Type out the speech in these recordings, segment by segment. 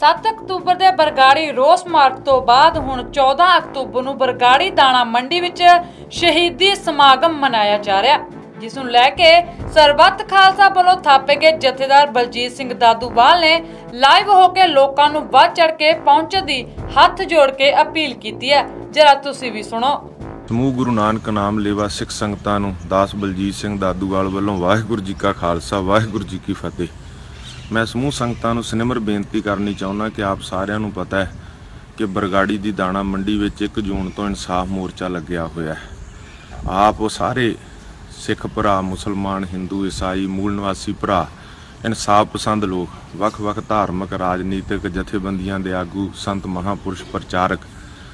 7 October ਦੇ ਬਰਗਾੜੀ ਰੋਸ March ਤੋਂ ਬਾਅਦ ਹੁਣ 14 ਅਕਤੂਬਰ ਨੂੰ ਬਰਗਾੜੀ ਦਾਣਾ ਮੰਡੀ ਵਿੱਚ ਸ਼ਹੀਦੀ ਸਮਾਗਮ ਮਨਾਇਆ ਜਾ ਰਿਹਾ, जिस नूं लैके सरबत खालसा वालों थापे गए जथेदार बलजीत सिंह दादूवाल ने लाइव होकर लोगों नूं वध चढ़ के पहुंचण दी हथ जोड़ के अपील की है। जरा तुसीं भी सुनो। समूह गुरु नानक नाम लेवा सिख संगतां नूं दास बलजीत सिंह दादूवाल वालों वाहिगुरू जी का खालसा वाहिगुरू जी की फतेह। मैं समूह संगतां नूं सनिमर बेनती करनी चाहुंदा कि आप सारिआं नूं पता है कि बरगाड़ी दी दाणा मंडी विच 1 जून तो इंसाफ मोर्चा लग्या होया है। आप वो सारे सिख भरा, मुसलमान, हिंदू, ईसाई, मूल निवासी भरा, इंसाफ पसंद लोग, वख-वख धार्मिक राजनीतिक जथेबंदियां दे आगू, संत महापुरुष प्रचारक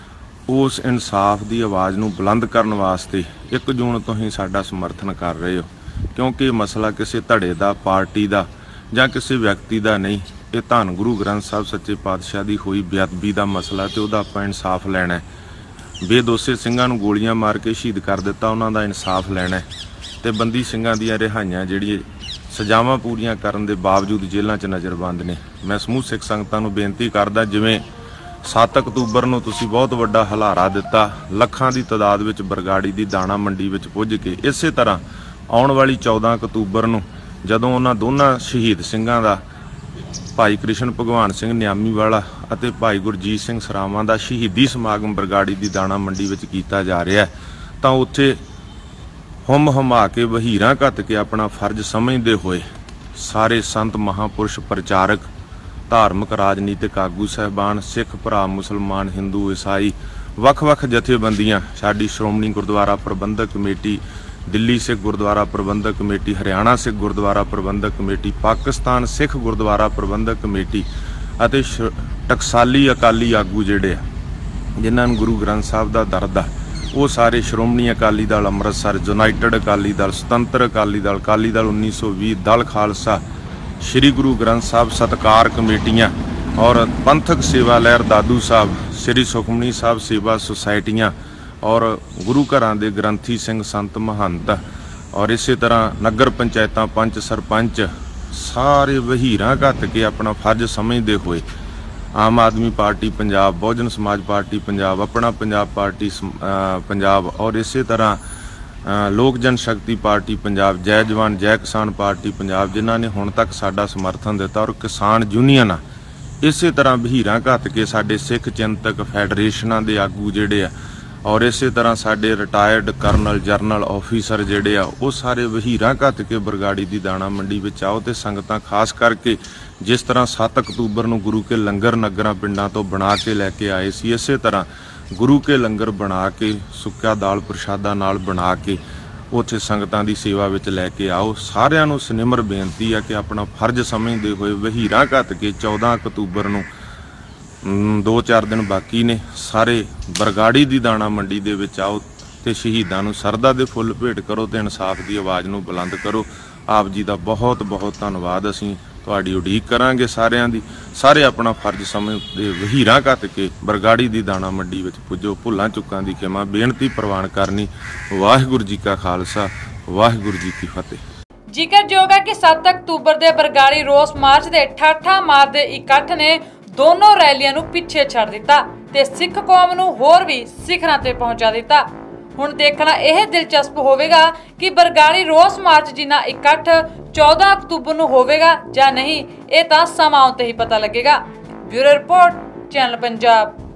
उस इंसाफ की आवाज़ नूं बुलंद करने वास्ते 1 जून तो ही साडा समर्थन कर रहे हो, क्योंकि मसला किसी धड़े का, पार्टी का जां किसी व्यक्ति का नहीं। ये धन गुरु ग्रंथ साहब सच्चे पातशाह की हुई बेअदबी का मसला, तो उहदा आपां इंसाफ लैणा है। बेदोषे सिंघां नूं गोलियां मार के शहीद कर दिता, उन्हां दा इंसाफ लैणा है। ते बंदी सिंघां दीआं रिहाइयां जिहड़ी सजावां पूरीआं करन दे बावजूद जेलां 'च नज़रबंद ने। मैं समूह सिख संगतां नूं बेनती करदा, जिवें 7 अक्तूबर नूं तुसीं बहुत वड्डा हलारा दिता, लखां दी तादाद विच बरगाड़ी दी दाणा मंडी विच पुज के, इसे तरह आउण वाली 14 अक्तूबर नूं जदों उन्हां दोनां शहीद सिंघां दा भाई कृष्ण भगवान सिंह नियामी वाला अते भाई गुरजीत सिंह सरावां दा शहीदी समागम बरगाड़ी दी दाणा मंडी विच कीता जा रिहा है, तां उत्थे हुम हुमा के वहीरां घत के अपना फर्ज समझते हुए सारे संत महापुरुष प्रचारक, धार्मिक राजनीतिक आगू साहबान, सिख भरा, मुसलमान, हिंदू, ईसाई, वख-वख जथेबंदियां, साडी श्रोमणी गुरुद्वारा प्रबंधक कमेटी, दिल्ली सिख गुरुद्वारा प्रबंधक कमेटी, हरियाणा सिख गुरुद्वारा प्रबंधक कमेटी, पाकिस्तान सिख गुरुद्वारा प्रबंधक कमेटी अते टकसाली अकाली आगू जिहड़े जिन्हां नूं गुरु ग्रंथ साहब दा दर्द आ, वो सारे श्रोमणी अकाली दल अमृतसर, यूनाइटेड अकाली दल, स्वतंत्र अकाली दल 1920, दल खालसा, श्री गुरु ग्रंथ साहब सत्कार कमेटियां और पंथक सेवा लहर दादू साहब, श्री सुखमनी साहब सेवा सोसाइटियां और गुरु घरां दे ग्रंथी सिंह संत महंत और इस तरह नगर पंचायतां, पंच सरपंच सारे वहीरां घत के अपना फर्ज समझते हुए आम आदमी पार्टी पंजाब, बहुजन समाज पार्टी पंजाब, अपना पंजाब पार्टी पंजाब और इस तरह लोक जनशक्ति पार्टी पंजाब, जय जवान जय किसान पार्टी पंजाब, जिन्हां ने हुण तक साडा समर्थन दिता और किसान यूनियन इस तरह वहीरां घत के साडे सिख चिंतक फैडरेशनां दे आगू जिहड़े आ और इस तरह साडे रिटायर्ड करनल जरनल ऑफिसर जिहड़े आ वो सारे वहीरां घत के बरगाड़ी दी दाणा मंडी विच आओ ते संगतां खास करके जिस तरह 7 अक्तूबर नूं गुरु के लंगर नगरां पिंडां तो बना के लैके आए सी, इस तरह गुरु के लंगर बना के सुक्का दाल प्रशादा नाल बना के उत्थे संगतां दी सेवा विच लैके आओ। सारिआं नूं सनिमर बेनती है कि अपना फर्ज समझदे होए वहीरां घत के 14 अक्तूबर नूं 2-4 दिन बाकी ने, सारे बरगाड़ी दी दाणा मंडी दे विच आओ ते शहीदां नूं सरदा दे फुੱਲ भेट करो ते इंसाफ दी आवाज़ नूं बुलंद करो। आप जी दा बहुत बहुत धन्नवाद। असीं तुहाडी उਡੀਕ करांगे सारिआं दी। सारे अपना फर्ज समझदे वहीरां घत के बरगाड़ी दी दाणा मंडी विच पुजो। भुੱਲਾਂ चुक्कां दी खिमा बेनती प्रवान करनी। वाहिगुरू जी का खालसा वाहिगुरू जी की फतेह। जिक्रयोग है कि 7 अक्तूबर के बरगाड़ी रोस मार्च के ठाठा मारदे इकट्ठ ने दोनों रैलियां नूं पिछे छड़ दिता ते सिख कौम नूं होर भी सिखरां ते पहुंचा दिता। हुण देखना यह दिलचस्प होवेगा कि बरगाड़ी रोस मार्च जिन्ना इकट्ठ 14 अक्तूबर नूं होवेगा जां नहीं, ये तां समां आउण ते ही पता लगेगा। Bureau report, channel Punjab.